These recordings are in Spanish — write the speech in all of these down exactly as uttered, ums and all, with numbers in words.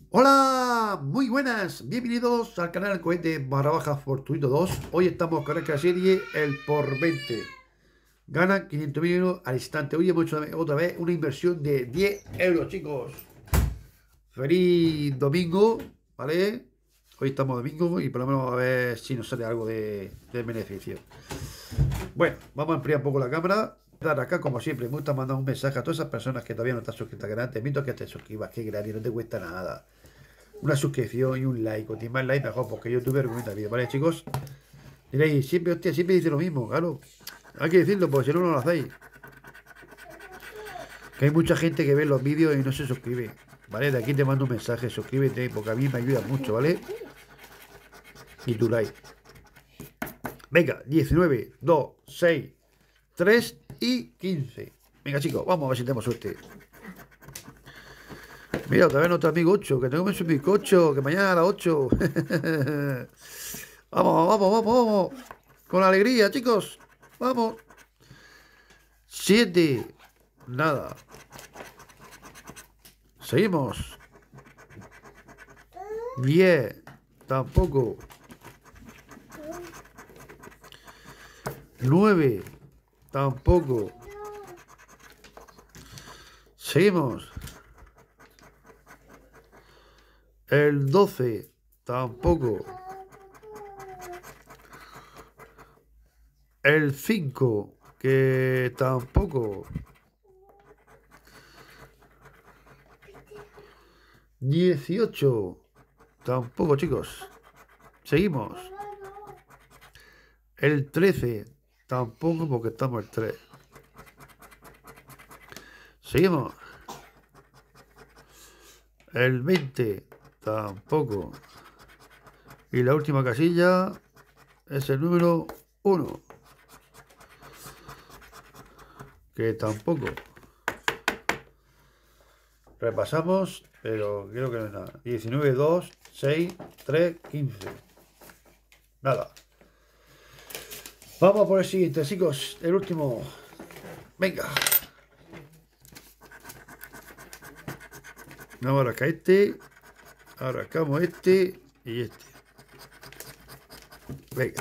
Hola, muy buenas, bienvenidos al canal Cohete barra baja Fortuito dos. Hoy estamos con esta serie El por veinte. Gana quinientos mil euros al instante. Hoy hemos hecho otra vez una inversión de diez euros, chicos. Feliz domingo, ¿vale? Hoy estamos domingo y por lo menos a ver si nos sale algo de, de beneficio. Bueno, vamos a ampliar un poco la cámara. Dar acá, como siempre, me gusta mandar un mensaje a todas esas personas que todavía no están suscritas al canal. Te invito a que te suscribas, que gratis, no te cuesta nada. Una suscripción y un like. Cuanto más like mejor, porque YouTube recomienda el vídeo, ¿vale, chicos? Diréis, siempre, hostia, siempre dice lo mismo, claro. Hay que decirlo, porque si no, no lo hacéis. Que hay mucha gente que ve los vídeos y no se suscribe, ¿vale? De aquí te mando un mensaje, suscríbete, porque a mí me ayuda mucho, ¿vale? Y tu like. Venga, diecinueve, dos, seis, tres y quince. Venga, chicos, vamos a ver si tenemos suerte. Mira, otra vez nuestro amigo ocho, que tengo que subir ocho, que mañana a las ocho. Vamos, vamos, vamos, vamos. Con alegría, chicos. Vamos. siete. Nada. Seguimos. diez. Tampoco. nueve. Tampoco. Seguimos. El doce. Tampoco. El cinco, que tampoco. dieciocho, tampoco, chicos. Seguimos. El trece, tampoco, porque estamos el tres. Seguimos. El veinte, tampoco. Y la última casilla es el número uno. Que tampoco. Repasamos, pero creo que no es nada. diecinueve, dos, seis, tres, quince. Nada. Vamos por el siguiente, chicos. El último. Venga. Vamos a arrancar este. Arrancamos este y este. Venga.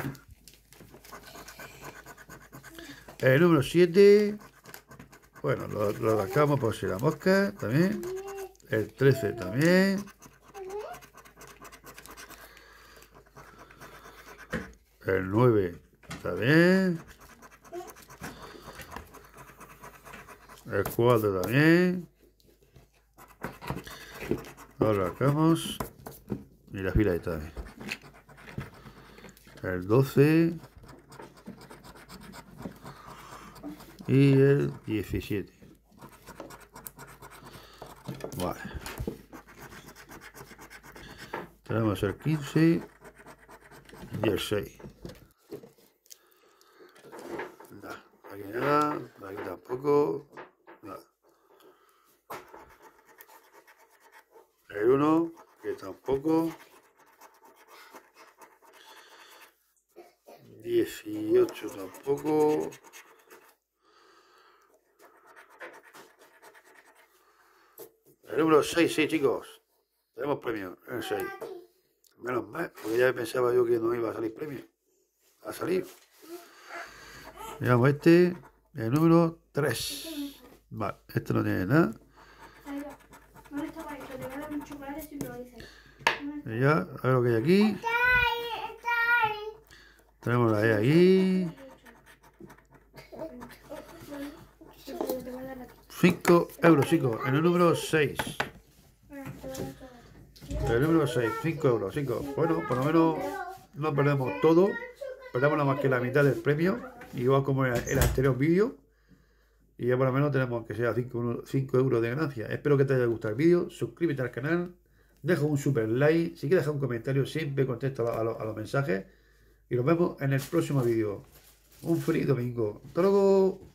El número siete. Bueno, lo, lo arrancamos por si la mosca también. El trece también. El nueve también. El cuatro también. Lo arrancamos. Y la fila está también. El doce. Y el diecisiete. Vale. Tenemos el quince y el seis. Nada, aquí nada, aquí tampoco. Nada. El uno, que tampoco. dieciocho tampoco. El número seis, sí, chicos. Tenemos premio, el seis. Menos mal, porque ya pensaba yo que no iba a salir premio. Ha salido. Miramos este, el número tres. Vale, este no tiene nada. Y ya, a ver lo que hay aquí. Tenemos la E aquí. cinco euros, chicos, en el número seis. El número seis, cinco euros, chicos. Bueno, por lo menos no perdemos todo. Perdemos nada más que la mitad del premio. Igual como en el anterior vídeo. Y ya por lo menos tenemos que sea cinco euros de ganancia. Espero que te haya gustado el vídeo. Suscríbete al canal. Deja un super like. Si quieres dejar un comentario, siempre contesto a los, a los mensajes. Y nos vemos en el próximo vídeo. Un feliz domingo. Hasta luego.